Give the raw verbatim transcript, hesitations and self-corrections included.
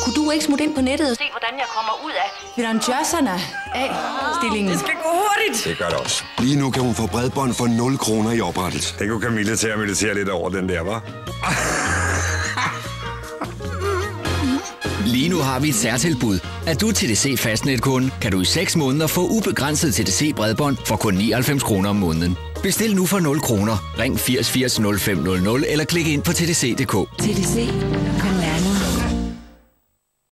kunne du ikke smutte ind på nettet og se, hvordan jeg kommer ud af Fidanjassana af-stillingen? Det skal gå hurtigt! Det gør det også. Lige nu kan hun få bredbånd for nul kroner i oprettelse. Det kunne Camilla til at meditere lidt over den der, hva'? Lige nu har vi et særtilbud. Er du T D C Fastnet-kunde, kan du i seks måneder få ubegrænset T D C-bredbånd for kun nioghalvfems kroner om måneden. Bestil nu for nul kroner. Ring firs firs nul fem nul nul eller klik ind på T D C punktum d k. T D C.